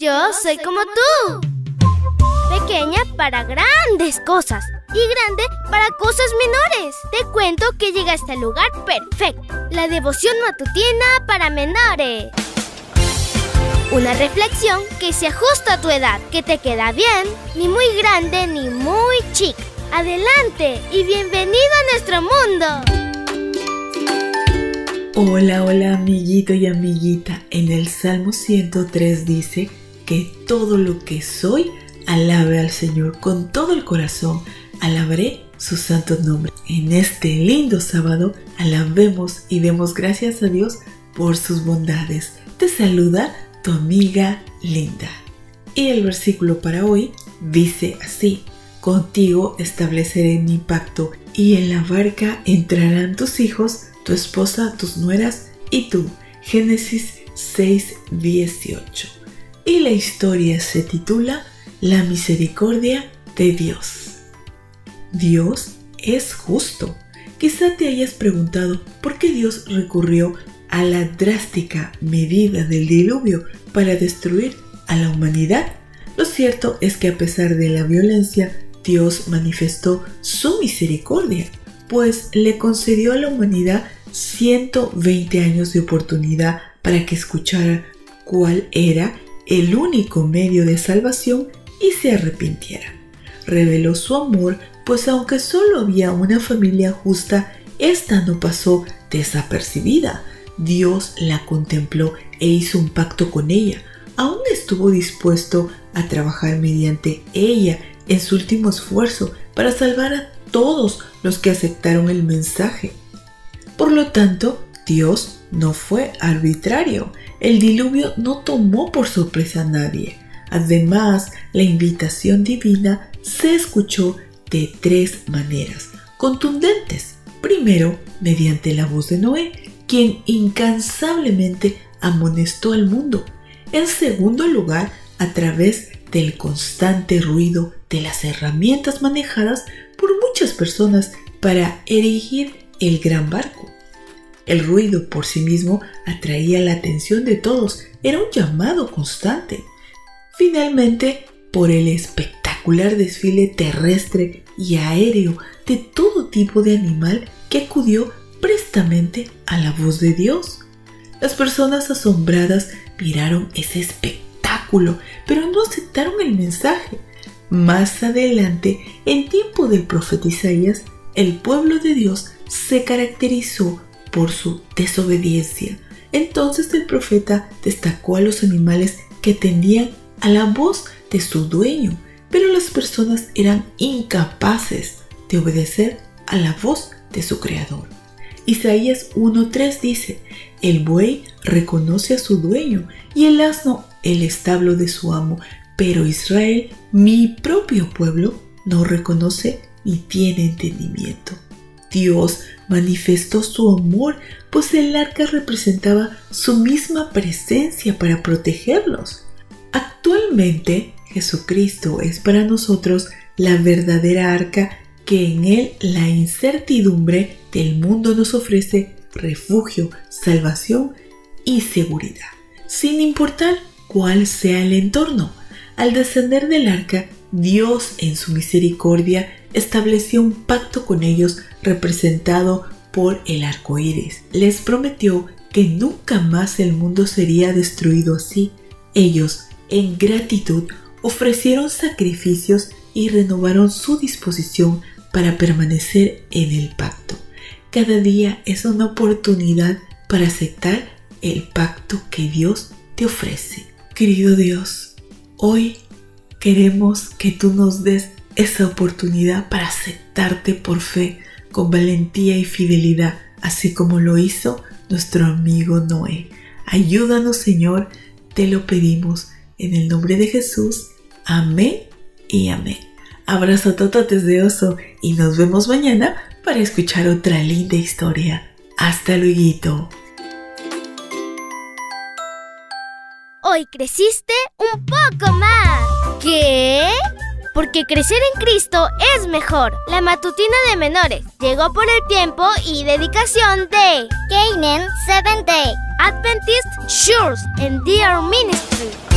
Yo soy como tú. Pequeña para grandes cosas y grande para cosas menores. Te cuento que llegaste al lugar perfecto. La devoción matutina para menores. Una reflexión que se ajusta a tu edad, que te queda bien, ni muy grande ni muy chica. Adelante y bienvenido a nuestro mundo. Hola, hola amiguito y amiguita. En el Salmo 103 dice que todo lo que soy, alabe al Señor con todo el corazón. Alabaré su santo nombre. En este lindo sábado, alabemos y demos gracias a Dios por sus bondades. Te saluda tu amiga Linda. Y el versículo para hoy dice así: contigo estableceré mi pacto, y en la barca entrarán tus hijos, tu esposa, tus nueras y tú. Génesis 6:18. Y la historia se titula La misericordia de Dios. Dios es justo. Quizá te hayas preguntado por qué Dios recurrió a la drástica medida del diluvio para destruir a la humanidad. Lo cierto es que a pesar de la violencia, Dios manifestó su misericordia, pues le concedió a la humanidad 120 años de oportunidad para que escuchara cuál era el único medio de salvación y se arrepintiera. Reveló su amor, pues aunque solo había una familia justa, esta no pasó desapercibida. Dios la contempló e hizo un pacto con ella. Aún estuvo dispuesto a trabajar mediante ella en su último esfuerzo para salvar a todos los que aceptaron el mensaje. Por lo tanto, Dios no fue arbitrario. El diluvio no tomó por sorpresa a nadie. Además, la invitación divina se escuchó de tres maneras contundentes. Primero, mediante la voz de Noé, quien incansablemente amonestó al mundo. En segundo lugar, a través del constante ruido de las herramientas manejadas por muchas personas para erigir el gran barco. El ruido por sí mismo atraía la atención de todos, era un llamado constante. Finalmente, por el espectacular desfile terrestre y aéreo de todo tipo de animal que acudió prestamente a la voz de Dios. Las personas asombradas miraron ese espectáculo, pero no aceptaron el mensaje. Más adelante, en tiempo del profeta Isaías, el pueblo de Dios se caracterizó por su desobediencia. Entonces el profeta destacó a los animales que atendían a la voz de su dueño, pero las personas eran incapaces de obedecer a la voz de su creador. Isaías 1:3 dice: el buey reconoce a su dueño y el asno el establo de su amo, pero Israel, mi propio pueblo, no reconoce ni tiene entendimiento. Dios manifestó su amor, pues el arca representaba su misma presencia para protegerlos. Actualmente, Jesucristo es para nosotros la verdadera arca, que en él la incertidumbre del mundo nos ofrece refugio, salvación y seguridad, sin importar cuál sea el entorno. Al descender del arca, Dios en su misericordia estableció un pacto con ellos representado por el arco iris. Les prometió que nunca más el mundo sería destruido así. Ellos, en gratitud, ofrecieron sacrificios y renovaron su disposición para permanecer en el pacto. Cada día es una oportunidad para aceptar el pacto que Dios te ofrece. Querido Dios, hoy queremos que tú nos des esa oportunidad para aceptarte por fe, con valentía y fidelidad, así como lo hizo nuestro amigo Noé. Ayúdanos, Señor, te lo pedimos en el nombre de Jesús. Amén y amén. Abrazo tototes de oso y nos vemos mañana para escuchar otra linda historia. Hasta luego. Hoy creciste un poco más. ¿Qué? Porque crecer en Cristo es mejor. La matutina de menores llegó por el tiempo y dedicación de Canaan Seventh Day Adventist Church and Dear Ministry.